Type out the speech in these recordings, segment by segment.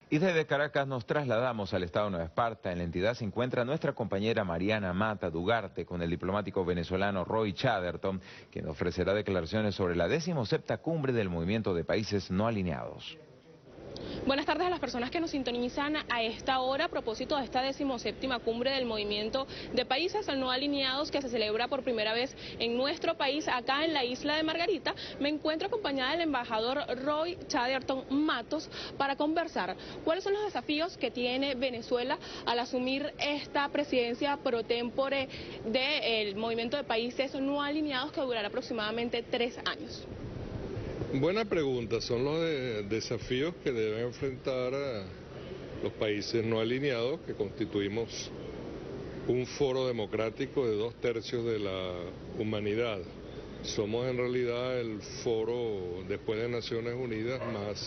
Y desde Caracas nos trasladamos al estado de Nueva Esparta. En la entidad se encuentra nuestra compañera Mariana Mata Dugarte con el diplomático venezolano Roy Chatterton, quien ofrecerá declaraciones sobre la 17ª cumbre del Movimiento de Países No Alineados. Buenas tardes a las personas que nos sintonizan a esta hora a propósito de esta 17ª cumbre del Movimiento de Países No Alineados que se celebra por primera vez en nuestro país, acá en la isla de Margarita. Me encuentro acompañada del embajador Roy Chatterton Matos para conversar cuáles son los desafíos que tiene Venezuela al asumir esta presidencia pro tempore del Movimiento de Países No Alineados que durará aproximadamente 3 años. Buena pregunta, son los desafíos que deben enfrentar a los países no alineados, que constituimos un foro democrático de 2/3 de la humanidad. Somos en realidad el foro, después de Naciones Unidas,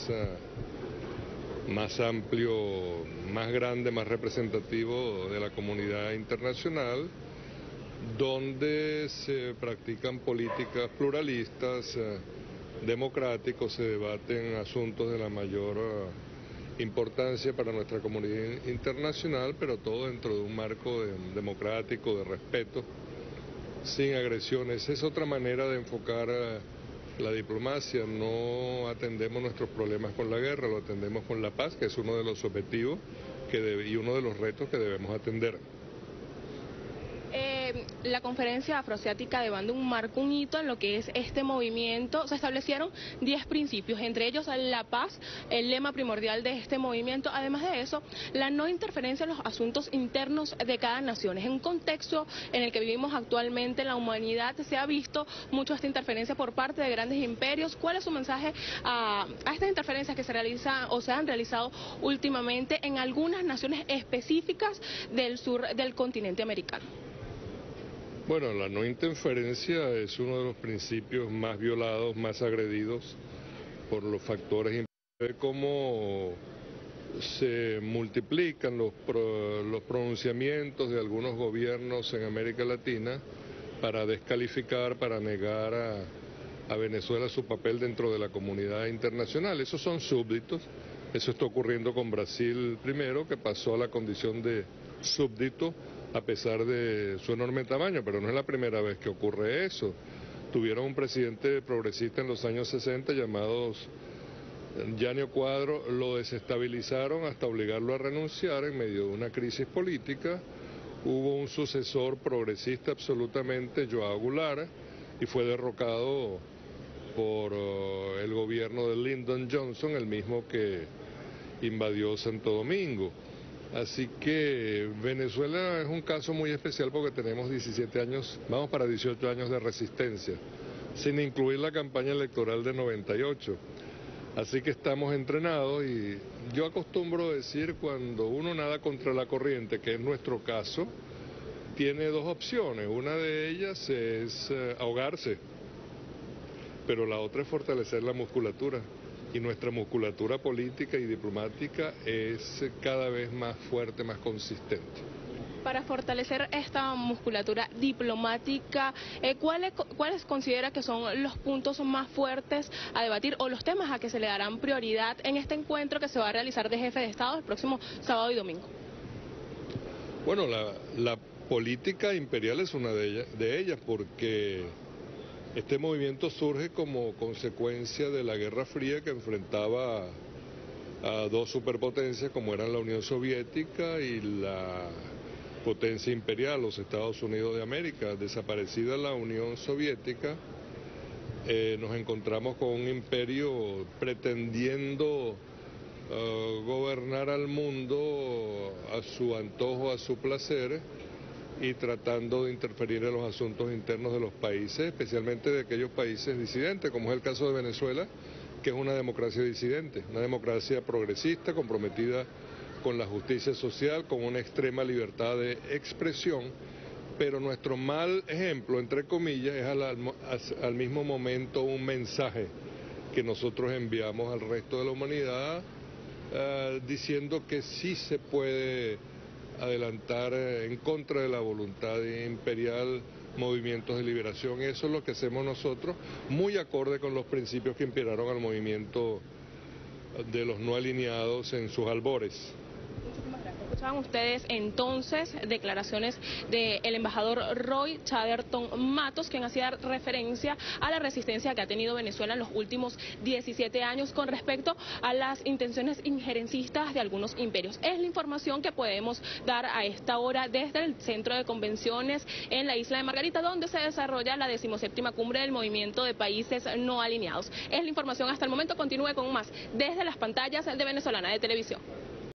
más amplio, más grande, más representativo de la comunidad internacional, donde se practican políticas pluralistas, democráticos, se debaten asuntos de la mayor importancia para nuestra comunidad internacional, pero todo dentro de un marco democrático, de respeto, sin agresiones. Es otra manera de enfocar la diplomacia. No atendemos nuestros problemas con la guerra, lo atendemos con la paz, que es uno de los objetivos y uno de los retos que debemos atender. La conferencia afroasiática de Bandung marcó un hito en lo que es este movimiento. Se establecieron 10 principios, entre ellos la paz, el lema primordial de este movimiento. Además de eso, la no interferencia en los asuntos internos de cada nación. En un contexto en el que vivimos actualmente en la humanidad, se ha visto mucho esta interferencia por parte de grandes imperios. ¿Cuál es su mensaje a estas interferencias que se realizan o se han realizado últimamente en algunas naciones específicas del sur del continente americano? Bueno, la no interferencia es uno de los principios más violados, más agredidos por los factores de cómo se multiplican los pronunciamientos de algunos gobiernos en América Latina para descalificar, para negar a Venezuela su papel dentro de la comunidad internacional. Esos son súbditos. Eso está ocurriendo con Brasil primero, que pasó a la condición de súbdito a pesar de su enorme tamaño, pero no es la primera vez que ocurre eso. Tuvieron un presidente progresista en los años 60 llamado Jânio Quadros, lo desestabilizaron hasta obligarlo a renunciar en medio de una crisis política. Hubo un sucesor progresista absolutamente, João Goulart, y fue derrocado por el gobierno de Lyndon Johnson, el mismo que invadió Santo Domingo. Así que Venezuela es un caso muy especial porque tenemos 17 años, vamos para 18 años de resistencia, sin incluir la campaña electoral de 98. Así que estamos entrenados y yo acostumbro decir, cuando uno nada contra la corriente, que es nuestro caso, tiene dos opciones. Una de ellas es ahogarse, pero la otra es fortalecer la musculatura. Y nuestra musculatura política y diplomática es cada vez más fuerte, más consistente. Para fortalecer esta musculatura diplomática, ¿cuáles considera que son los puntos más fuertes a debatir o los temas a que se le darán prioridad en este encuentro que se va a realizar de jefe de Estado el próximo sábado y domingo? Bueno, la política imperial es una de ellas porque este movimiento surge como consecuencia de la Guerra Fría, que enfrentaba a dos superpotencias como eran la Unión Soviética y la potencia imperial, los Estados Unidos de América. Desaparecida la Unión Soviética, nos encontramos con un imperio pretendiendo gobernar al mundo a su antojo, a su placer, y tratando de interferir en los asuntos internos de los países, especialmente de aquellos países disidentes, como es el caso de Venezuela, que es una democracia disidente, una democracia progresista, comprometida con la justicia social, con una extrema libertad de expresión, pero nuestro mal ejemplo, entre comillas, es al mismo momento un mensaje que nosotros enviamos al resto de la humanidad, diciendo que sí se puede adelantar en contra de la voluntad imperial movimientos de liberación. Eso es lo que hacemos nosotros, muy acorde con los principios que inspiraron al movimiento de los no alineados en sus albores. Escuchaban ustedes entonces declaraciones del embajador Roy Chatterton Matos, quien hacía referencia a la resistencia que ha tenido Venezuela en los últimos 17 años con respecto a las intenciones injerencistas de algunos imperios. Es la información que podemos dar a esta hora desde el Centro de Convenciones en la isla de Margarita, donde se desarrolla la 17ª cumbre del Movimiento de Países No Alineados. Es la información hasta el momento. Continúe con más desde las pantallas de Venezolana de Televisión.